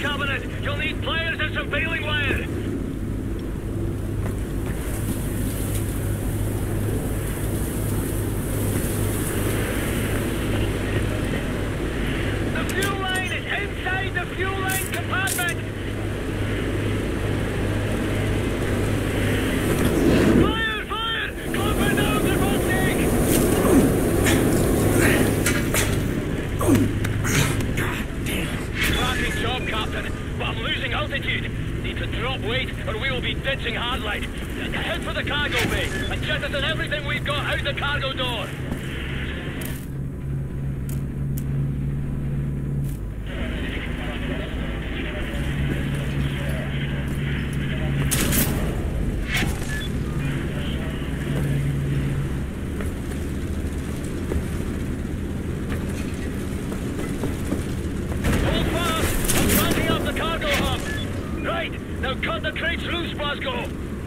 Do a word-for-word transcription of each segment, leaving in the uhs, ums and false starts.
cabinet. You'll need pliers and some baling wire. The fuel line is inside the fuel line compartment. Fire! Fire! Cover now, the Baltic! Cracking job, Captain, but I'm losing altitude. Need to drop weight or we will be ditching hardline. Head for the cargo bay and jettison everything we've got out the cargo door. Now cut the crates loose, Blasco!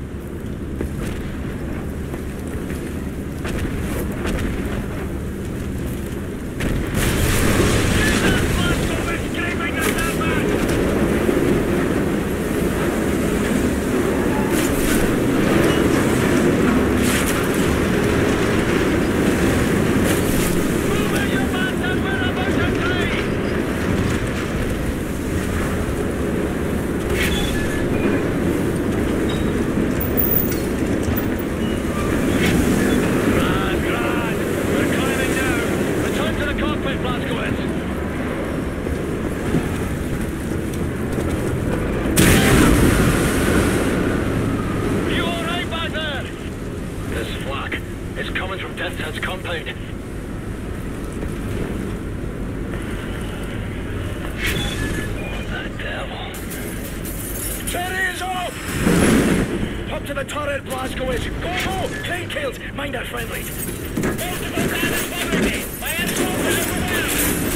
Up to the turret, Blasco is. Go, go! Train kills! Mind our friendlies! Most of our band is bothering me! My enemies are overwhelmed!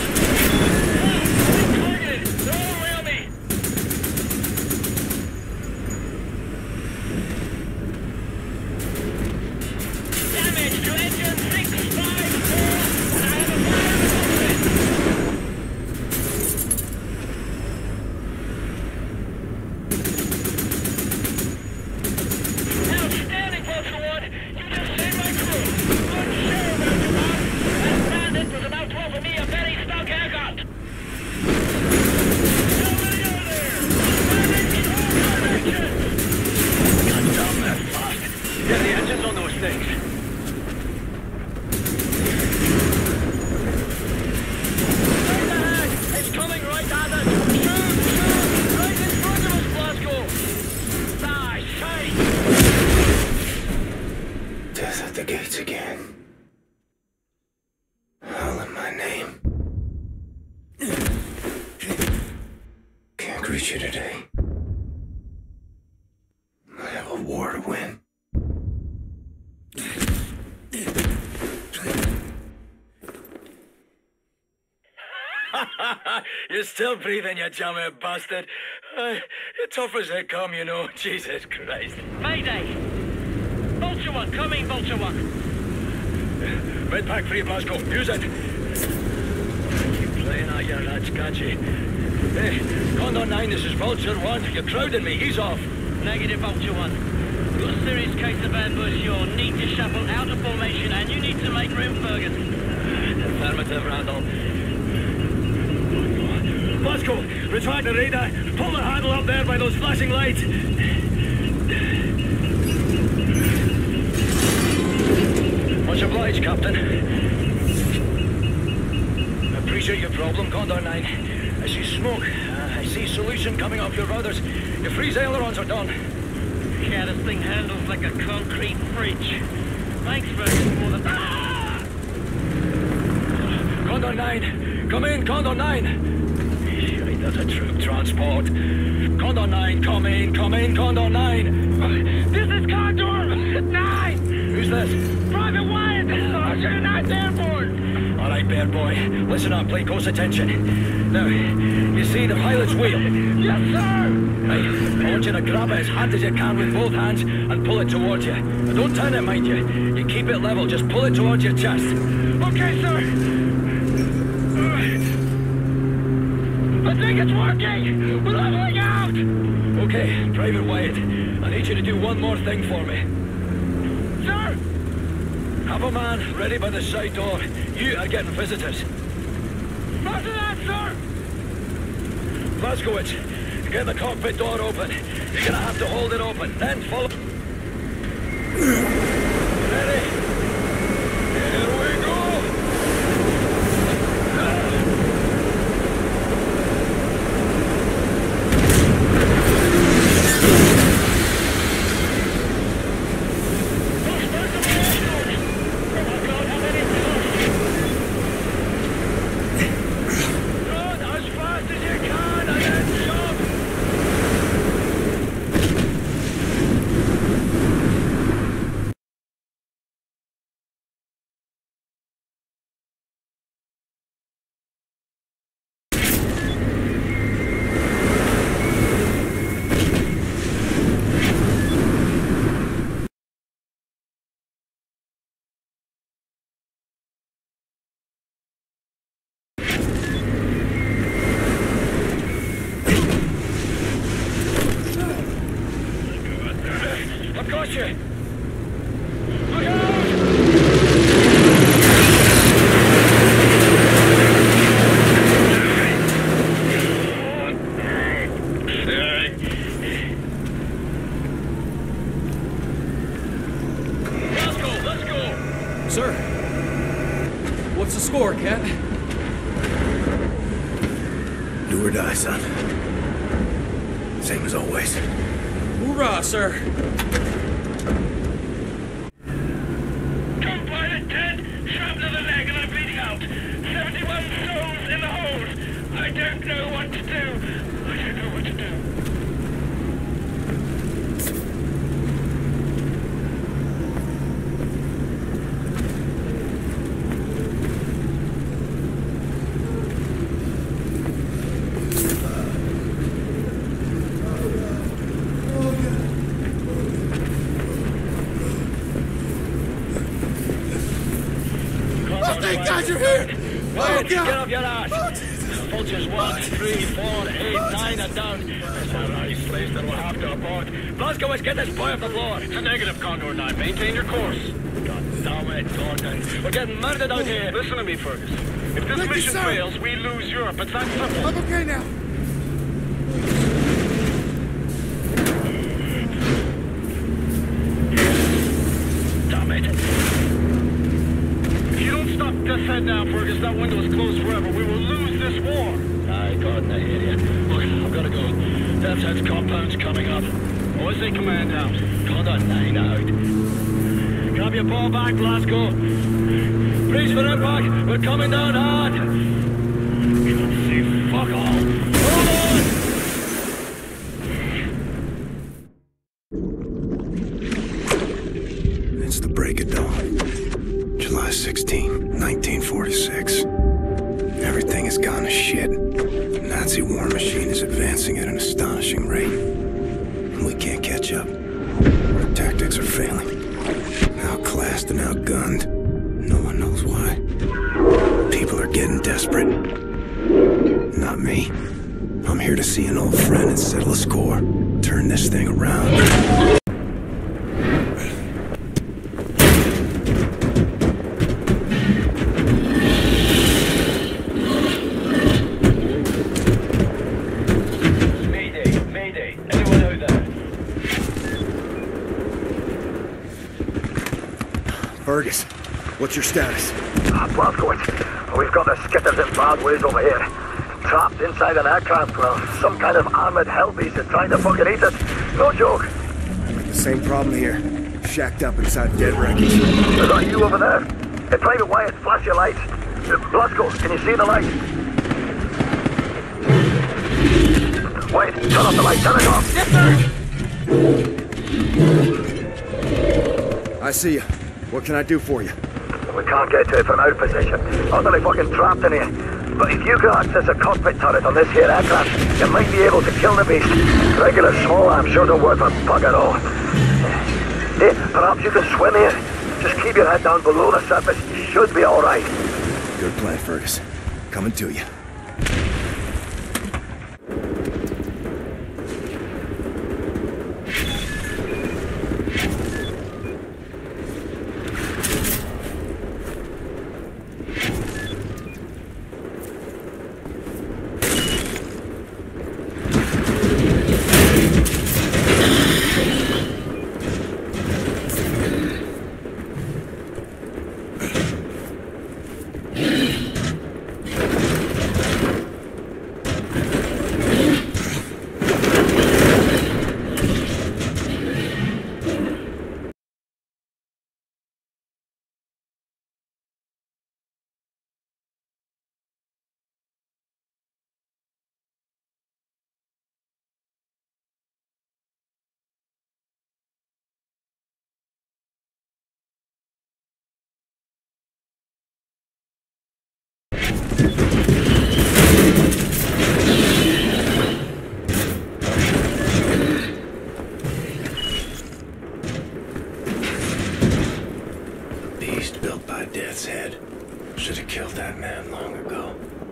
Oh, targeted! They're all around me! Damage to engine six five four, and I have a fire over it! Reach you today. I have a war to win. You're still breathing, you jammy bastard. Uh, you're tough as they come, you know. Jesus Christ. Mayday! Vulture one, coming, Vulture one. Med pack free, Blasco. Use it. Keep playing out your rats, can't you? Hey, Condor nine, this is Vulture one. You're crowding me. He's off. Negative, Vulture one. You've got a serious case of ambush. You'll need to shuffle out of formation and you need to make room, Fergus. Affirmative, Randall. Blasco, retract the radar. Pull the handle up there by those flashing lights. Much obliged, Captain. Appreciate your problem, Condor nine. I see smoke. Uh, I see solution coming off your rudders. Your freeze ailerons are done. Yeah, this thing handles like a concrete fridge. Thanks, Fergus, for the... Ah! Condor nine! Come in, Condor nine! Shite, there's a troop transport. Condor nine, come in, come in, Condor nine! This is Condor nine! Who's this? Private Wyatt! Sergeant at Airborne! All right, bear boy. Listen up, pay close attention. Now, you see the pilot's wheel? Yes, sir! Right, I want you to grab it as hard as you can with both hands and pull it towards you. Now, don't turn it, mind you. You keep it level, just pull it towards your chest. Okay, sir! The thing it's working! We're leveling out! Okay, Private Wyatt, I need you to do one more thing for me. Sir! Have a man ready by the side door. You are getting visitors. Roger that, sir! Blazkowicz, get the cockpit door open. You're gonna have to hold it open, then follow... Ready? Here we go! Gotcha! Look out! Let's go, let's go! Sir, what's the score, Cat? Do or die, son. Same as always. Hoorah, sir! Comprised dead, shrapnel in the leg and I'm bleeding out. seventy-one souls in the hold. I don't know what to do. I don't know what to do. Thank God you're here! Right, get up your ass! Vultures one, three, four, eight, nine, and down. There's a rice place that will have to abort. Blazkowicz, get this boy off the floor. It's a negative, Condor nine. Maintain your course. God damn it, Gordon. We're getting murdered out here. Listen to me, Fergus. If this Thank mission you, fails, we lose Europe. It's that simple. I'm okay now. Damn it. If you don't stop this head now, Fergus, that window is closed forever. We will lose this war. Aye, Gordon, I hear you. Look, I've got to go. Death's Head's compound's coming up. O S A command out. Condor nine out. Grab your ball back, Glasgow. Brace for impact. We're coming down hard. Can't see fuck all. Hold on! It's the break of dawn. July sixteenth, nineteen forty-six. Everything has gone to shit. The Nazi war machine is advancing at an astonishing rate. And we can't catch up. Our tactics are failing. Outclassed and outgunned. No one knows why. People are getting desperate. Not me. I'm here to see an old friend and settle a score. Turn this thing around. Fergus, what's your status? Ah, Blazkowicz, we've got the skitters in bad ways over here. Trapped inside an aircraft, well, some kind of armored hellbeast is trying to fucking eat us. No joke. The same problem here. Shacked up inside dead wreckage. Is that you over there? Hey, Private Wyatt, flash your lights. Uh, Blazko, can you see the light? Wait, turn off the light, turn it off. Yes, sir! I see you. What can I do for you? We can't get to it from our position. Utterly fucking trapped in here. But if you can access a cockpit turret on this here aircraft, you might be able to kill the beast. Regular small arms sure don't work for bug at all. Hey, perhaps you can swim here. Just keep your head down below the surface. You should be alright. Good plan, Fergus. Coming to you. Should have killed that man long ago.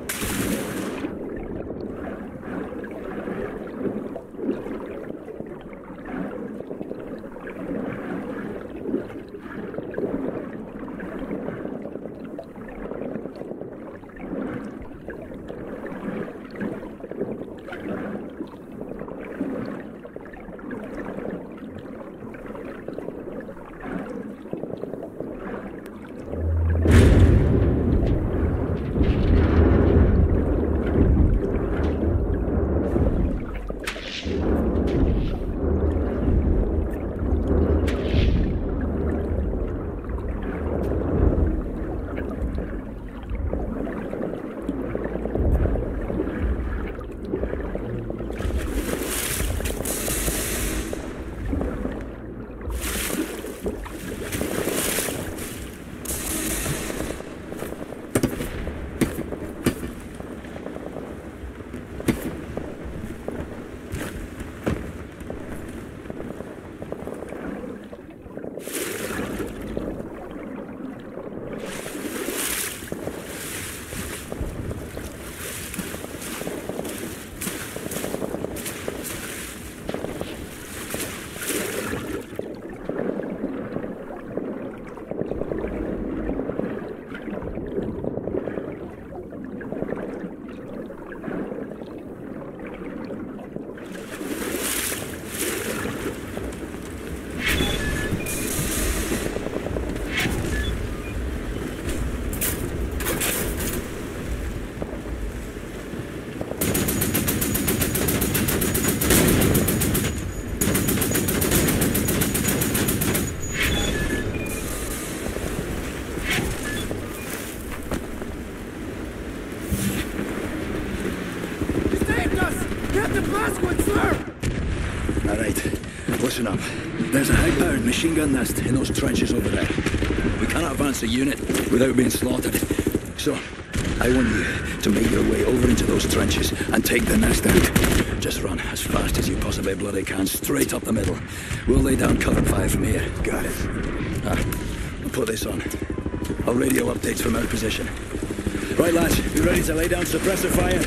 Listen up. There's a high-powered machine gun nest in those trenches over there. We cannot advance the unit without being slaughtered. So, I want you to make your way over into those trenches and take the nest out. Just run as fast as you possibly bloody can, straight up the middle. We'll lay down cover fire from here. Got it. Ah, I'll put this on. I'll radio updates from our position. Right, lads, you ready to lay down suppressor fire?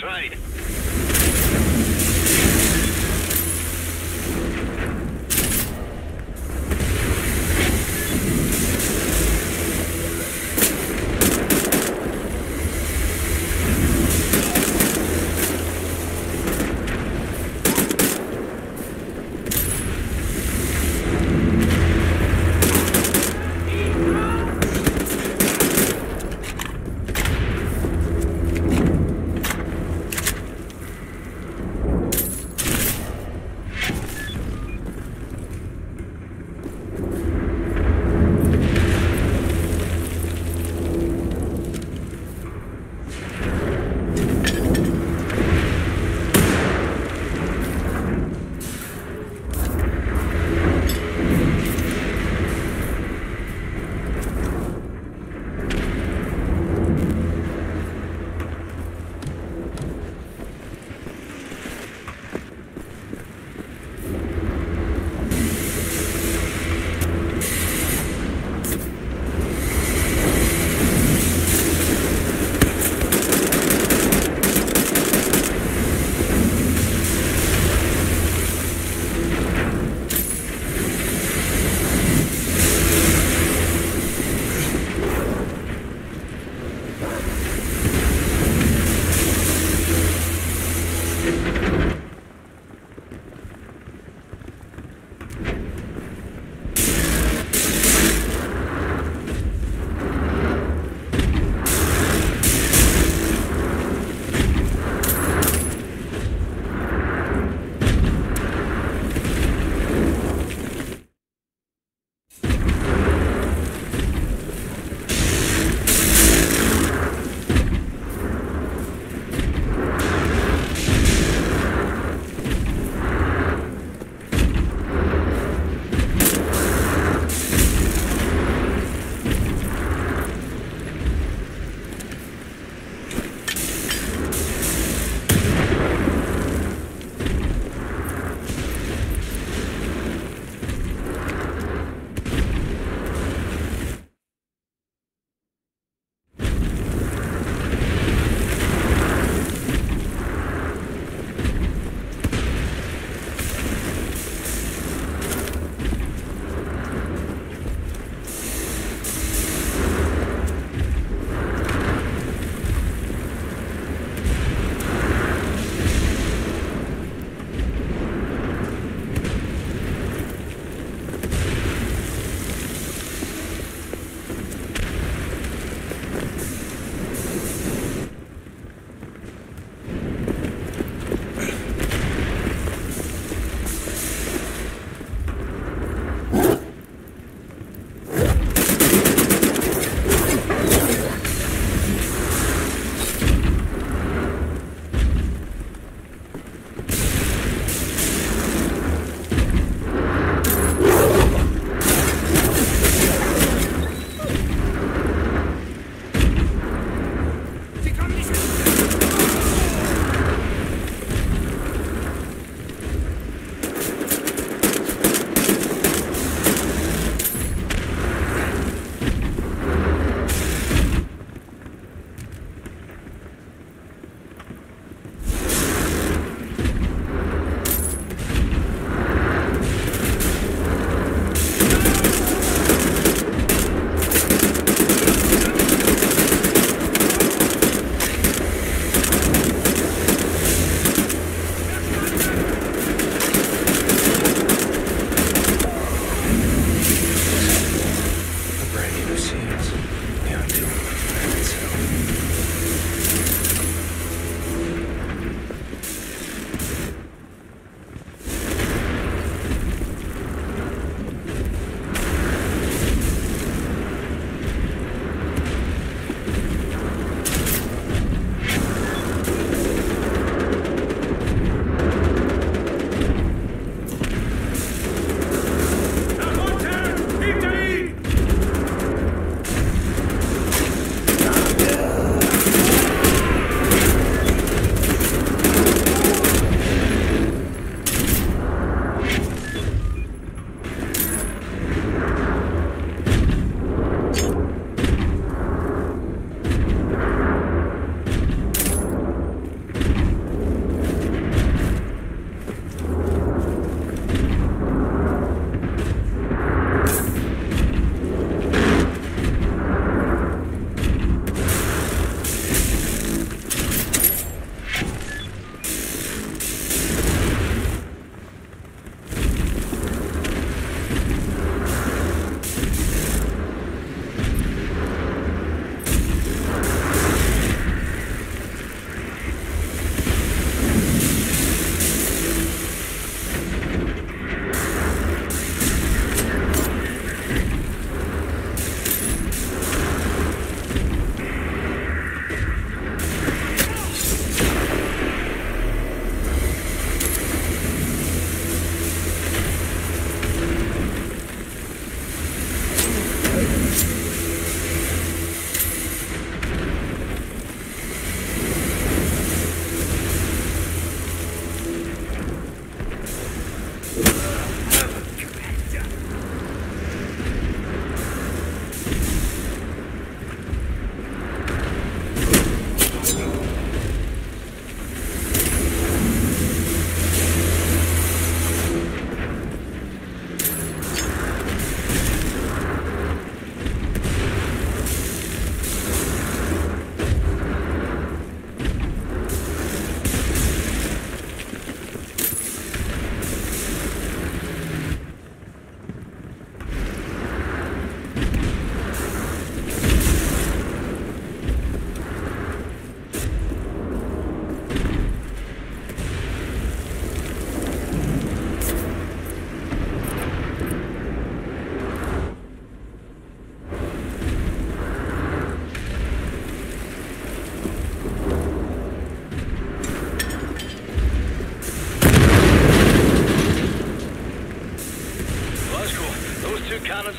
tried.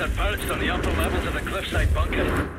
are perched on the upper levels of the cliffside bunker.